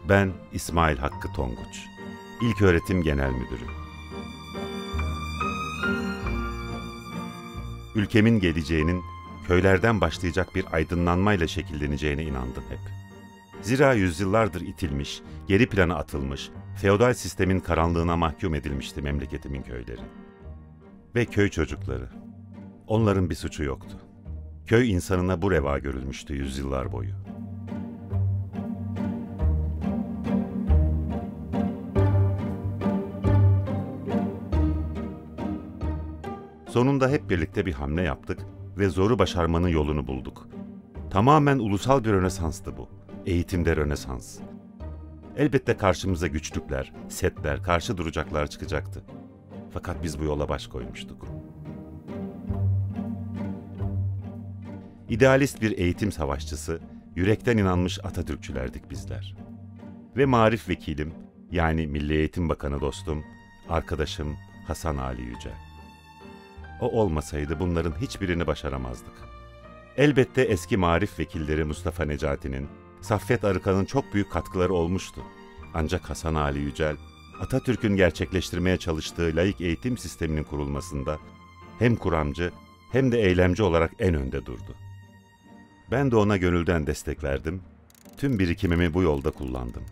Ben İsmail Hakkı Tonguç, İlköğretim Genel Müdürü. Ülkemin geleceğinin köylerden başlayacak bir aydınlanmayla şekilleneceğine inandım hep. Zira yüzyıllardır itilmiş, geri plana atılmış, feodal sistemin karanlığına mahkum edilmişti memleketimin köyleri. Ve köy çocukları, onların bir suçu yoktu. Köy insanına bu reva görülmüştü yüzyıllar boyu. Sonunda hep birlikte bir hamle yaptık ve zoru başarmanın yolunu bulduk. Tamamen ulusal bir rönesanstı bu. Eğitimde rönesans. Elbette karşımıza güçlükler, setler, karşı duracaklar çıkacaktı. Fakat biz bu yola baş koymuştuk. İdealist bir eğitim savaşçısı, yürekten inanmış Atatürkçülerdik bizler. Ve marif vekilim, yani Milli Eğitim Bakanı dostum, arkadaşım Hasan Ali Yücel. O olmasaydı bunların hiçbirini başaramazdık. Elbette eski marif vekilleri Mustafa Necati'nin, Saffet Arıkan'ın çok büyük katkıları olmuştu. Ancak Hasan Ali Yücel, Atatürk'ün gerçekleştirmeye çalıştığı laik eğitim sisteminin kurulmasında hem kuramcı hem de eylemci olarak en önde durdu. Ben de ona gönülden destek verdim, tüm birikimimi bu yolda kullandım.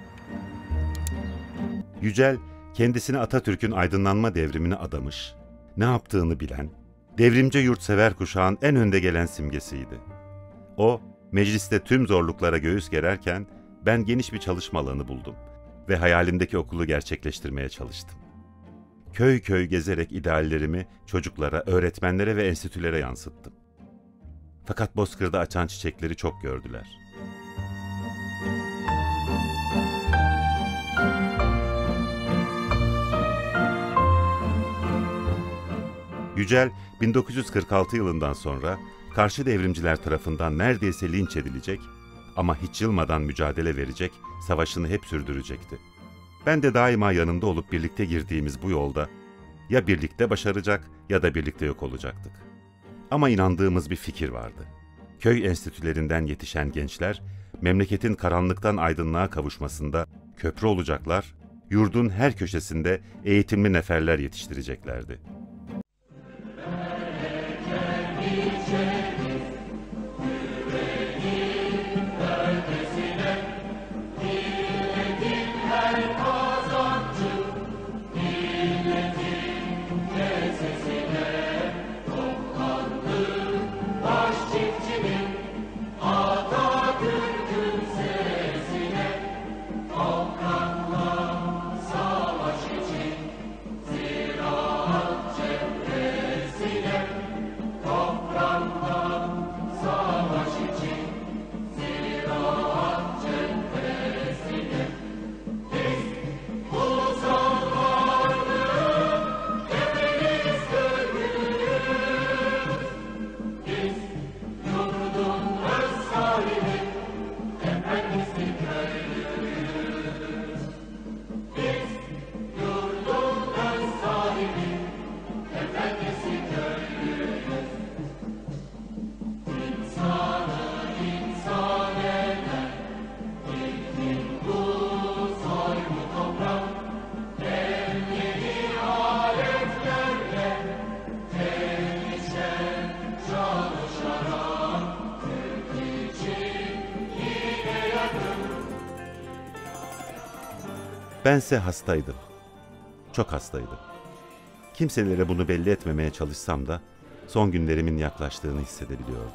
Yücel, kendisini Atatürk'ün aydınlanma devrimine adamış, ne yaptığını bilen, devrimci yurtsever kuşağın en önde gelen simgesiydi. O, mecliste tüm zorluklara göğüs gererken ben geniş bir çalışma alanı buldum ve hayalimdeki okulu gerçekleştirmeye çalıştım. Köy köy gezerek ideallerimi çocuklara, öğretmenlere ve enstitülere yansıttım. Fakat Bozkır'da açan çiçekleri çok gördüler. Yücel, 1946 yılından sonra karşı devrimciler tarafından neredeyse linç edilecek ama hiç yılmadan mücadele verecek, savaşını hep sürdürecekti. Ben de daima yanında olup birlikte girdiğimiz bu yolda ya birlikte başaracak ya da birlikte yok olacaktık. Ama inandığımız bir fikir vardı. Köy enstitülerinden yetişen gençler, memleketin karanlıktan aydınlığa kavuşmasında köprü olacaklar, yurdun her köşesinde eğitimli neferler yetiştireceklerdi. Bense hastaydım. Çok hastaydım. Kimselere bunu belli etmemeye çalışsam da son günlerimin yaklaştığını hissedebiliyordum.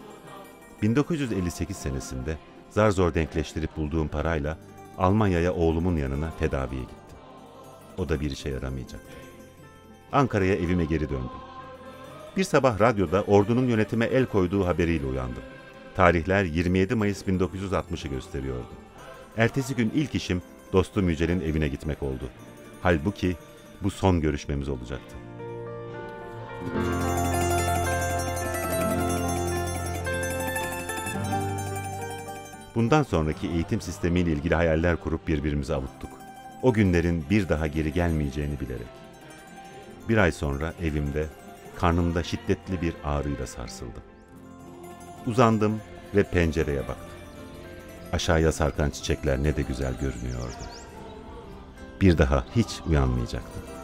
1958 senesinde zar zor denkleştirip bulduğum parayla Almanya'ya oğlumun yanına tedaviye gittim. O da bir işe yaramayacaktı. Ankara'ya evime geri döndüm. Bir sabah radyoda ordunun yönetime el koyduğu haberiyle uyandım. Tarihler 27 Mayıs 1960'ı gösteriyordu. Ertesi gün ilk işim dostum Yücel'in evine gitmek oldu. Halbuki bu son görüşmemiz olacaktı. Bundan sonraki eğitim sistemiyle ilgili hayaller kurup birbirimize avuttuk. O günlerin bir daha geri gelmeyeceğini bilerek. Bir ay sonra evimde, karnımda şiddetli bir ağrıyla sarsıldım. Uzandım ve pencereye baktım. aşağıya sarkan çiçekler ne de güzel görünüyordu. Bir daha hiç uyanmayacaktım.